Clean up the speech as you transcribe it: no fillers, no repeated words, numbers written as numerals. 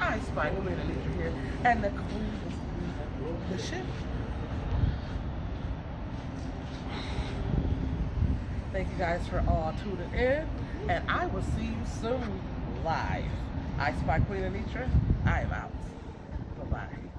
I Spy Queen Anitra here, and the queen is leaving the ship. Thank you guys for all tuning in, and I will see you soon live. I Spy Queen Anitra. I am out. Bye-bye.